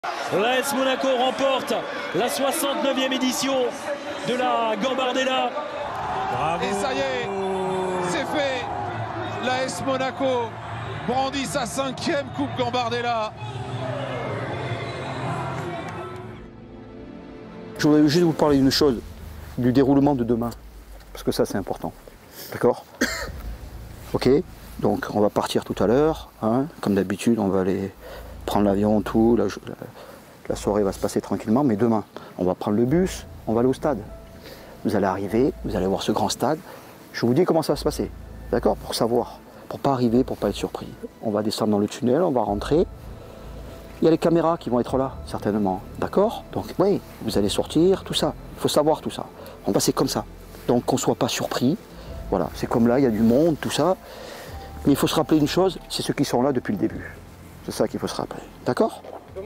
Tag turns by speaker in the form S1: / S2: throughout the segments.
S1: L'AS Monaco remporte la 69e édition de la Gambardella.
S2: Bravo. Et ça y est, c'est fait. L'AS Monaco brandit sa 5e Coupe Gambardella.
S3: Je voudrais juste vous parler d'une chose, du déroulement de demain, parce que ça c'est important, d'accord? Ok, donc on va partir tout à l'heure, hein, comme d'habitude on va aller prendre l'avion, tout, la soirée va se passer tranquillement, mais demain on va prendre le bus, on va aller au stade. Vous allez arriver, vous allez voir ce grand stade, je vous dis comment ça va se passer, d'accord? Pour savoir, pour pas arriver, pour pas être surpris. On va descendre dans le tunnel, on va rentrer. Il y a les caméras qui vont être là, certainement, d'accord? Donc oui, vous allez sortir, tout ça. Il faut savoir tout ça. On va passer comme ça. Donc qu'on ne soit pas surpris. Voilà, c'est comme là, il y a du monde, tout ça. Mais il faut se rappeler une chose, c'est ceux qui sont là depuis le début. C'est ça qu'il faut se rappeler, d'accord?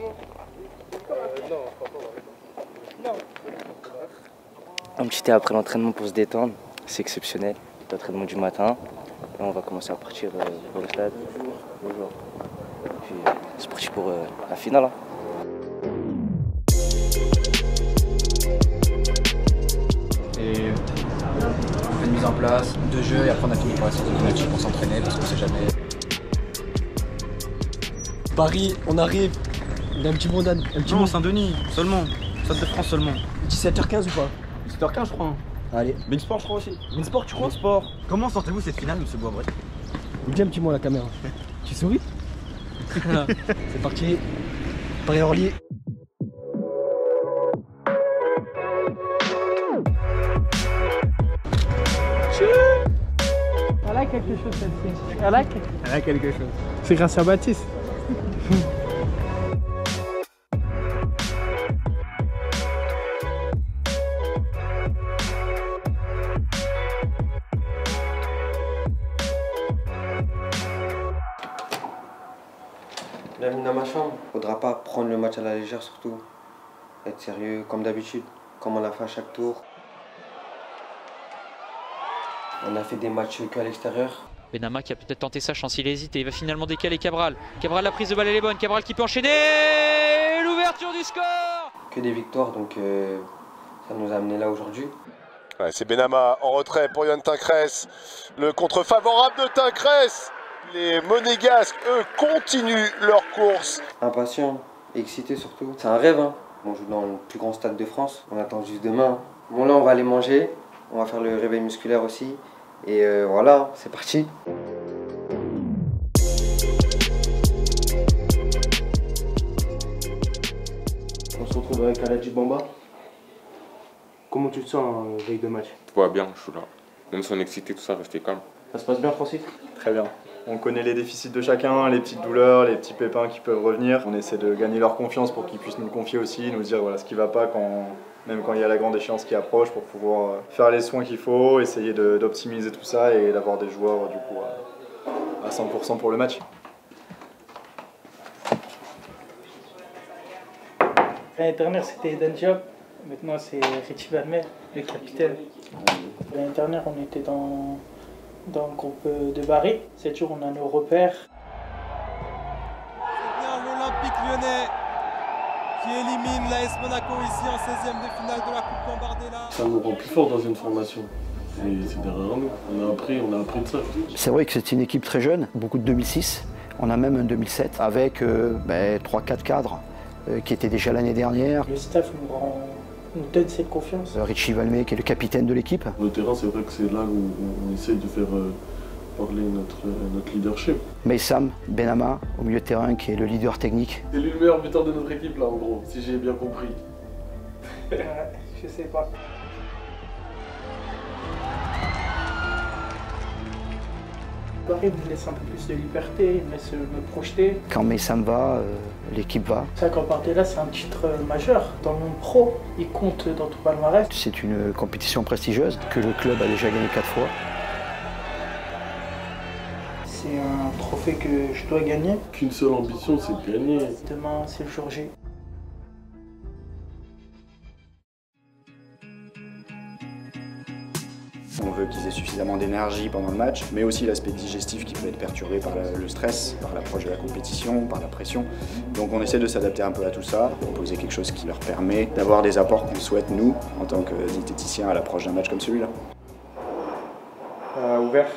S4: Un petit thé après l'entraînement pour se détendre, c'est exceptionnel. L'entraînement du matin, là on va commencer à partir pour le stade. Bonjour. Puis c'est parti pour la finale. Hein.
S5: Et on fait une mise en place de jeu et après on a fini par la séance de match pour s'entraîner parce qu'on sait jamais.
S6: Paris, on arrive. Il y a un petit monde, un petit
S7: non, Saint-Denis, seulement. Stade de France seulement.
S6: 17h15 ou pas?
S7: 17h15 je crois.
S6: Allez.
S7: Beansport je crois aussi.
S6: Beansport tu crois?
S7: Beansport. Comment sentez-vous cette finale, monsieur Boisbret?
S6: Dis un petit mot à la caméra. Tu souris? C'est parti. Paris-Orly.
S8: Elle a quelque chose celle-ci. Elle a quelque chose. C'est grâce à Baptiste.
S9: Bienvenue dans ma chambre. Faudra pas prendre le match à la légère surtout. Être sérieux comme d'habitude, comme on l'a fait à chaque tour. On a fait des matchs qu'à l'extérieur.
S10: Benama qui a peut-être tenté sa chance, il hésite et il va finalement décaler Cabral. Cabral, la prise de balle elle est bonne, Cabral qui peut enchaîner. L'ouverture du score.
S9: Que des victoires, donc ça nous a amené là aujourd'hui.
S11: Ouais, c'est Benama en retrait pour Yohan Tincresse. Le contre favorable de Tincresse. Les Monégasques, eux, continuent leur course.
S9: Impatient, excité surtout. C'est un rêve, hein. On joue dans le plus grand stade de France. On attend juste demain. Bon là, on va aller manger. On va faire le réveil musculaire aussi. Et voilà, c'est parti.
S12: On se retrouve avec Aladji Bamba. Comment tu te sens veille de match?
S13: Tout va bien, je suis là. Même si on est excité, tout ça, restez calme.
S12: Ça se passe bien, Francis?
S14: Très bien. On connaît les déficits de chacun, les petites douleurs, les petits pépins qui peuvent revenir. On essaie de gagner leur confiance pour qu'ils puissent nous le confier aussi, nous dire voilà, ce qui ne va pas, même quand il y a la grande échéance qui approche, pour pouvoir faire les soins qu'il faut, essayer d'optimiser tout ça et d'avoir des joueurs du coup à 100% pour le match.
S8: L'année dernière c'était Eden Diop, maintenant c'est Richie Valmer, le capitaine. L'année dernière on était dans le groupe de Bari. Cette jour, on a nos repères.
S2: C'est bien l'Olympique lyonnais qui élimine l'AS Monaco ici en 16e de finale de la Coupe Gambardella.
S12: Ça nous rend plus forts dans une formation. C'est derrière nous. On a appris de ça.
S3: C'est vrai que c'est une équipe très jeune, beaucoup de 2006. On a même un 2007 avec 3-4 cadres qui étaient déjà l'année dernière.
S8: Le staff nous donne cette confiance.
S3: Richie Valmer qui est le capitaine de l'équipe.
S12: Le terrain, c'est vrai que c'est là où on essaye de faire parler notre leadership.
S3: Meissam Benama au milieu de terrain qui est le leader technique.
S12: C'est lui le meilleur buteur de notre équipe là en gros, si j'ai bien compris.
S8: Je sais pas. Paris nous laisse un peu plus de liberté, il me laisse me projeter.
S3: Quand Meissam va, l'équipe va.
S8: Ça, quand Gambardella, c'est un titre majeur. Dans le monde pro, il compte dans tout palmarès.
S3: C'est une compétition prestigieuse que le club a déjà gagné 4 fois.
S8: C'est un trophée que je dois gagner.
S12: Qu'une seule ambition, c'est de gagner.
S8: Demain, c'est le jour J.
S14: On veut qu'ils aient suffisamment d'énergie pendant le match, mais aussi l'aspect digestif qui peut être perturbé par le stress, par l'approche de la compétition, par la pression. Donc on essaie de s'adapter un peu à tout ça, proposer quelque chose qui leur permet d'avoir des apports qu'on souhaite nous, en tant que diététiciens, à l'approche d'un match comme celui-là.
S12: Ouvert.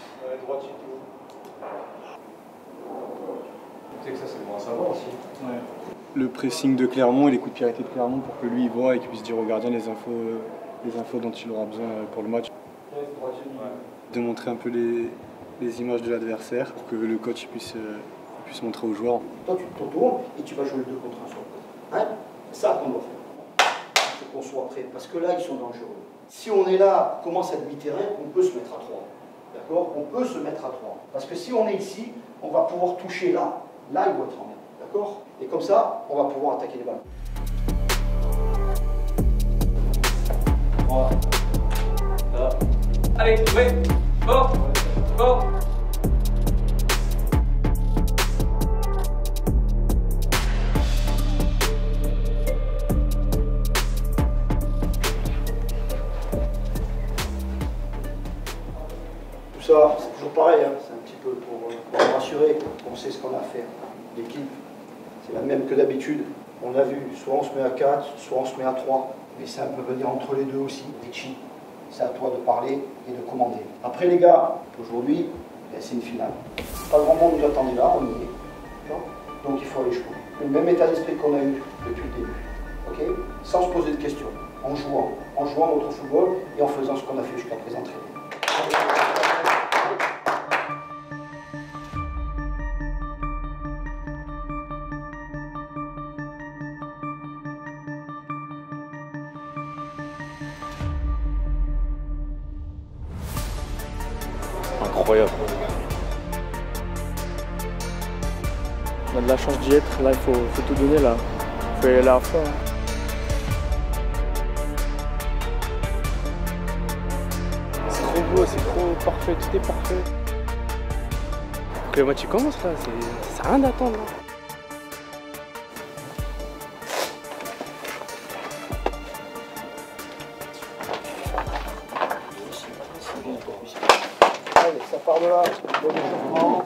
S12: Tu sais que ça c'est bon à savoir aussi. Ouais. Le pressing de Clermont et les coups de pied arrêtés de Clermont pour que lui il voit et qu'il puisse dire au gardien les infos dont il aura besoin pour le match. De montrer un peu les images de l'adversaire pour que le coach puisse montrer aux joueurs.
S3: Toi tu te tournes et tu vas jouer le 2 contre 1 sur le côté. Hein? C'est ça qu'on doit faire. Il faut qu'on soit prêt parce que là ils sont dangereux. Si on est là, commence à demi-terrain, on peut se mettre à 3. D'accord? On peut se mettre à 3. Parce que si on est ici, on va pouvoir toucher là. Là, il doit être en main. D'accord? Et comme ça, on va pouvoir attaquer les balles. 3. Là.
S10: Allez, ouais. Fort. Fort.
S3: Tout ça, c'est toujours pareil, hein. C'est un petit peu pour rassurer qu'on sait ce qu'on a à faire. L'équipe, c'est la même que d'habitude. On a vu, soit on se met à 4, soit on se met à 3. Mais ça peut venir entre les deux aussi. Richie, c'est à toi de parler et de commander. Après les gars, aujourd'hui, c'est une finale. Pas grand monde nous attendait là, on y est. Donc il faut aller jouer. Le même état d'esprit qu'on a eu depuis le début. Okay? Sans se poser de questions. En jouant notre football et en faisant ce qu'on a fait jusqu'à présent très bien.
S15: Incroyable. On a de la chance d'y être, là il faut tout donner là. Il faut y aller à fond. C'est trop beau, c'est trop parfait, tout est parfait. Faut que le match commence là, ça sert à rien d'attendre là.
S3: Allez, ça part de là, bon échauffement.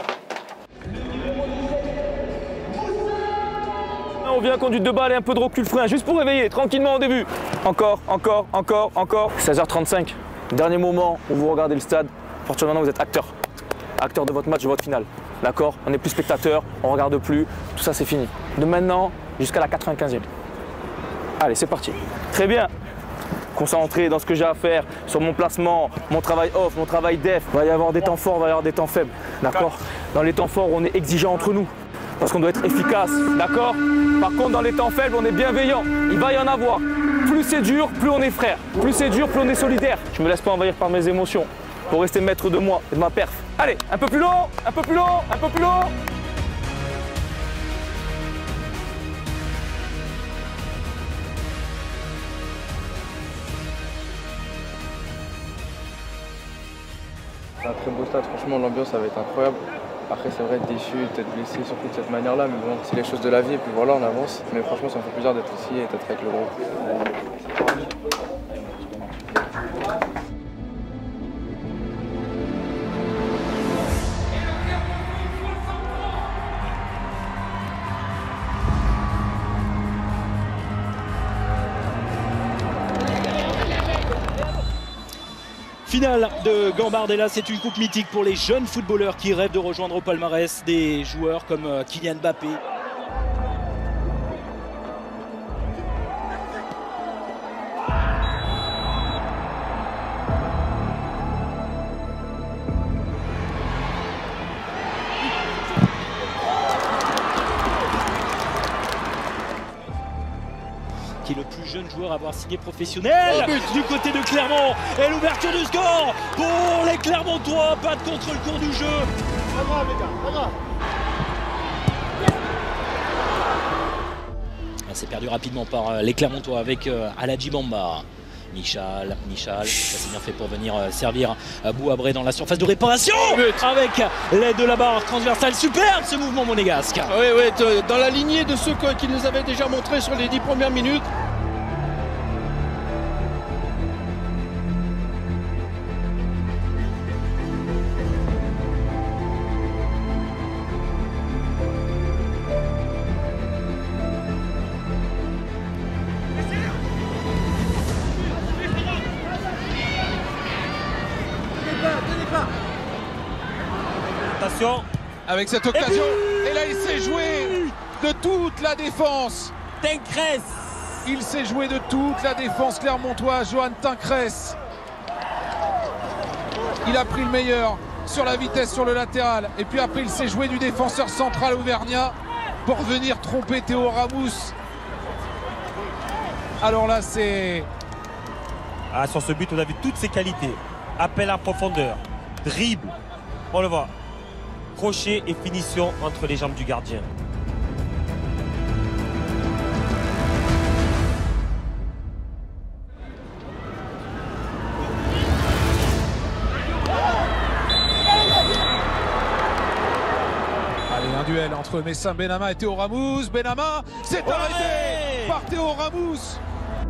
S15: On vient conduite de balle et un peu de recul frein, juste pour réveiller, tranquillement au début. Encore. 16h35, dernier moment où vous regardez le stade. À partir de maintenant, vous êtes acteur. Acteur de votre match, de votre finale. D'accord? On n'est plus spectateur, on ne regarde plus, tout ça c'est fini. De maintenant jusqu'à la 95e. Allez, c'est parti. Très bien. Concentré dans ce que j'ai à faire, sur mon placement, mon travail off, mon travail def. Il va y avoir des temps forts, il va y avoir des temps faibles. D'accord? Dans les temps forts, on est exigeant entre nous. Parce qu'on doit être efficace, d'accord? Par contre, dans les temps faibles, on est bienveillant. Il va y en avoir. Plus c'est dur, plus on est frère. Plus c'est dur, plus on est solidaire. Je me laisse pas envahir par mes émotions pour rester maître de moi et de ma perf. Allez, un peu plus long, un peu plus long, un peu plus long.
S16: C'est un très beau stade, franchement l'ambiance ça va être incroyable. Après c'est vrai, déçu, peut-être blessé surtout de cette manière-là, mais bon, c'est les choses de la vie et puis voilà, on avance. Mais franchement ça me fait plaisir d'être ici et d'être avec le groupe.
S1: Finale de Gambardella, c'est une coupe mythique pour les jeunes footballeurs qui rêvent de rejoindre au palmarès des joueurs comme Kylian Mbappé. Qui est le plus jeune joueur à avoir signé professionnel du côté de Clermont. Et l'ouverture du score pour les Clermontois. Battent contre le cours du jeu.
S2: Pas grave les gars, pas grave.
S1: C'est perdu rapidement par les Clermontois avec Aladji Bamba. Michal, ça c'est bien fait pour venir servir Bouabré dans la surface de réparation avec l'aide de la barre transversale. Superbe ce mouvement monégasque.
S2: Oui, dans la lignée de ceux qui nous avaient déjà montré sur les 10 premières minutes. Attention. Avec cette occasion. Et là, il s'est joué de toute la défense.
S17: Tincresse.
S2: Il s'est joué de toute la défense clermontoise, Johan Tincresse. Il a pris le meilleur sur la vitesse sur le latéral. Et puis après, il s'est joué du défenseur central auvergnat pour venir tromper Théo Ramous. Alors là, c'est...
S17: Ah, sur ce but, on a vu toutes ses qualités. Appel à profondeur, dribble, on le voit. Crochet et finition entre les jambes du gardien.
S2: Allez, un duel entre Messin Benama et Théo Ramous. Benama, c'est arrêté par Théo Ramous.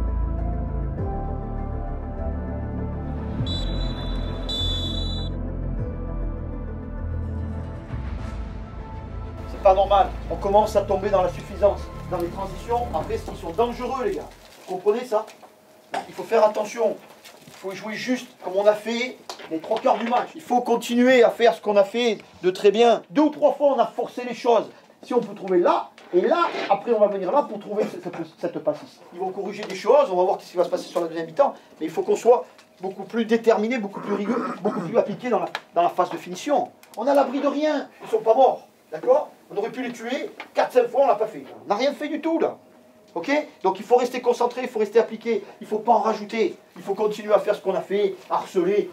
S3: Pas normal, on commence à tomber dans la suffisance, dans les transitions, en fait, ils sont dangereux les gars, vous comprenez ça? Il faut faire attention, il faut jouer juste comme on a fait les 3/4 du match, il faut continuer à faire ce qu'on a fait de très bien. 2 ou 3 fois on a forcé les choses, si on peut trouver là, et là, après on va venir là pour trouver cette passe ici. Ils vont corriger des choses, on va voir ce qui va se passer sur la deuxième mi-temps, mais il faut qu'on soit beaucoup plus déterminé, beaucoup plus rigoureux, beaucoup plus appliqué dans la phase de finition. On a l'abri de rien, ils ne sont pas morts, d'accord? On aurait pu les tuer 4-5 fois, on l'a pas fait. On n'a rien fait du tout là. Ok? Donc il faut rester concentré, il faut rester appliqué, il ne faut pas en rajouter. Il faut continuer à faire ce qu'on a fait, harceler.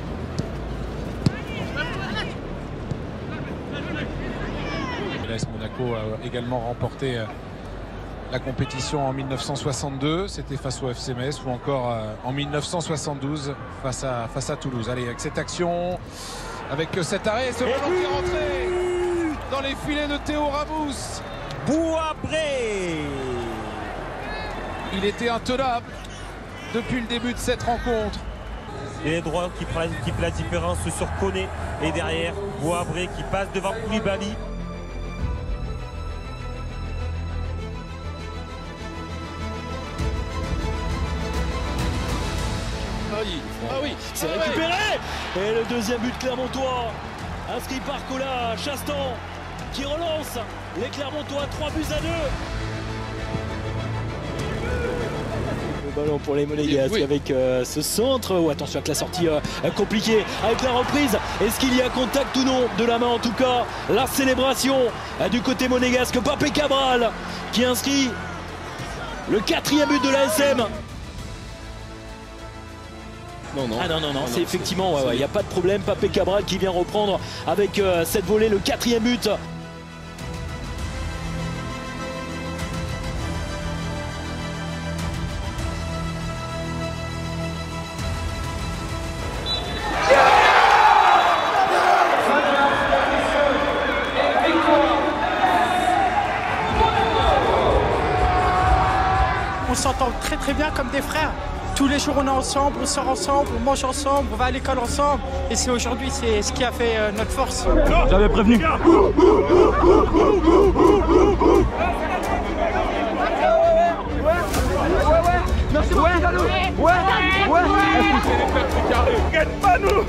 S2: L'AS Monaco a également remporté la compétition en 1962, c'était face au FC Metz, ou encore en 1972 face à Toulouse. Allez, avec cette action, avec cet arrêt, ce ballon qui est rentré dans les filets de Théo Ramous.
S17: Bouabré.
S2: Il était intenable depuis le début de cette rencontre.
S17: Et les droits qui fait la différence sur Koné. Et derrière, Bouabré qui passe devant Koulibaly.
S1: Ah oui, c'est récupéré. Et le deuxième but clermontois, inscrit par Colas Chastan, qui relance les Clermontois 3-2. Le ballon pour les Monégasques avec ce centre. Oh, attention avec la sortie compliquée, avec la reprise. Est-ce qu'il y a contact ou non de la main? En tout cas, la célébration du côté monégasque. Papé Cabral qui inscrit le 4e but de l'ASM. Non, c'est effectivement, il n'y a pas de problème. Papé Cabral qui vient reprendre avec cette volée, le 4e but.
S8: On s'entend très bien comme des frères. Tous les jours on est ensemble, on sort ensemble, on mange ensemble, on va à l'école ensemble. Et c'est aujourd'hui, c'est ce qui a fait notre force.
S7: J'avais prévenu.
S8: Merci beaucoup,
S7: Gagne pas nous.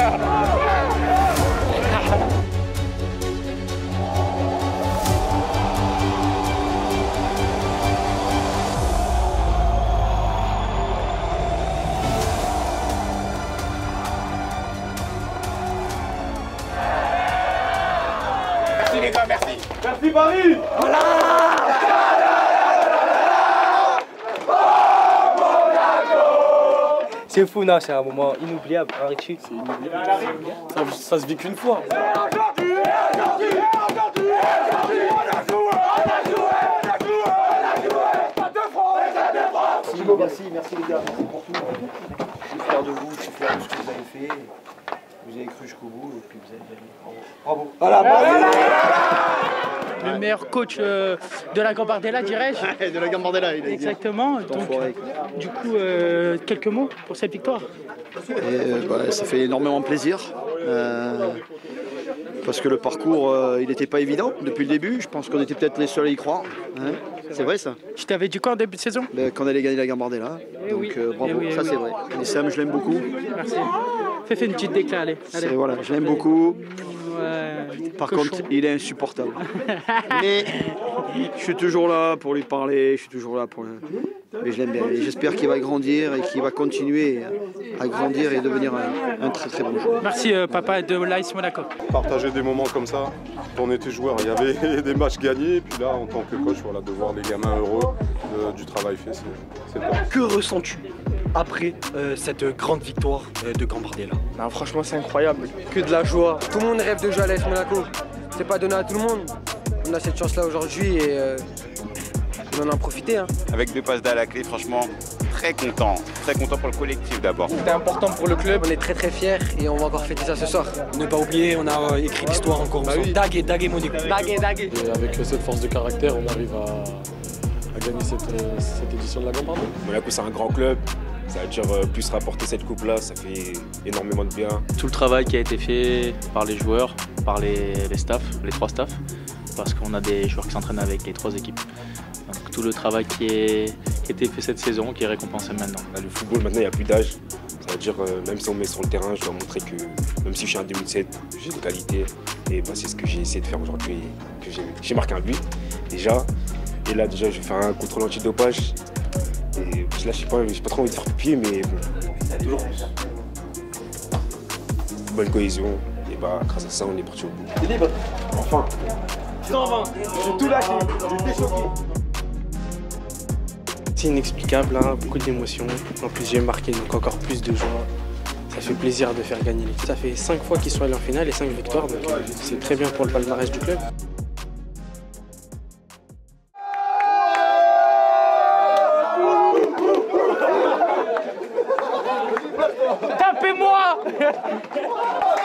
S2: Merci les gars, merci.
S7: Merci Paris.
S2: Voilà.
S4: C'est fou, non, c'est un moment inoubliable, hein, Richie? C'est inoubliable.
S7: Ça se vit qu'une fois.
S3: Merci les gars, merci pour tout. Je suis fier de vous, je suis fier de ce que vous avez fait. Vous avez cru jusqu'au bout et puis vous avez gagné. Bravo. Voilà, bravo.
S8: Le meilleur coach de la Gambardella, dirais-je.
S3: De la Gambardella, il a dit.
S8: Exactement. Donc, du coup, quelques mots pour cette victoire.
S3: Ça fait énormément plaisir. Parce que le parcours, il n'était pas évident depuis le début. Je pense qu'on était peut-être les seuls à y croire. Hein, c'est vrai ça.
S8: Je t'avais dit quoi en début de saison?
S3: Qu'on allait gagner la Gambardella. Donc bravo, ça c'est vrai. Et Sam, je l'aime beaucoup.
S8: Merci. Fais une petite déclat, allez.
S3: Voilà, je l'aime beaucoup.
S8: Ouais.
S18: Par contre, il est insupportable. Mais je suis toujours là pour lui parler, je suis toujours là pour... Mais je l'aime bien. Et j'espère qu'il va grandir et qu'il va continuer à grandir et devenir un très très bon joueur.
S19: Merci papa de l'AS Monaco.
S11: Partager des moments comme ça, quand on était joueur, il y avait des matchs gagnés, et puis là, en tant que coach, voilà, de voir les gamins heureux du travail fait, c'est top.
S20: Que ressens-tu après cette grande victoire de Gambardella?
S16: Non, franchement, c'est incroyable. Que de la joie.
S21: Tout le monde rêve de jouer à l'AS Monaco. C'est pas donné à tout le monde. On a cette chance-là aujourd'hui et on en a profité. Hein.
S22: Avec 2 passes d'à la clé, franchement, très content. Très content pour le collectif d'abord.
S21: C'était important pour le club. On est très très fiers et on va encore fêter ça ce soir.
S20: Ne pas oublier, on a écrit l'histoire encore. Oui. Dag et Monaco.
S21: Dag et.
S23: Et avec cette force de caractère, on arrive à gagner cette édition de la Gambardella.
S24: Monaco, c'est un grand club. Ça veut dire plus rapporter cette coupe-là, ça fait énormément de bien.
S25: Tout le travail qui a été fait par les joueurs, par les staffs, les 3 staffs, parce qu'on a des joueurs qui s'entraînent avec les 3 équipes. Donc tout le travail qui a été fait cette saison, qui est récompensé maintenant.
S24: Le football, maintenant, il n'y a plus d'âge. Ça veut dire, même si on met sur le terrain, je dois montrer que, même si je suis en 2007, j'ai des qualités. Et c'est ce que j'ai essayé de faire aujourd'hui. J'ai marqué un but, déjà. Et là, déjà, je vais faire un contrôle antidopage. Et là, j'ai pas trop envie de faire pipi, mais bon. Toujours plus. Bonne cohésion. Et grâce à ça, on est parti au bout.
S20: T'es libre.
S24: Enfin.
S20: 120. J'ai tout lâché. J'étais choqué.
S26: C'est inexplicable, hein, beaucoup d'émotions. En plus, j'ai marqué, donc encore plus de joie. Ça fait plaisir de faire gagner l'équipe. Ça fait 5 fois qu'ils sont allés en finale et 5 victoires, donc c'est très bien pour le palmarès du club.
S19: Tapez-moi!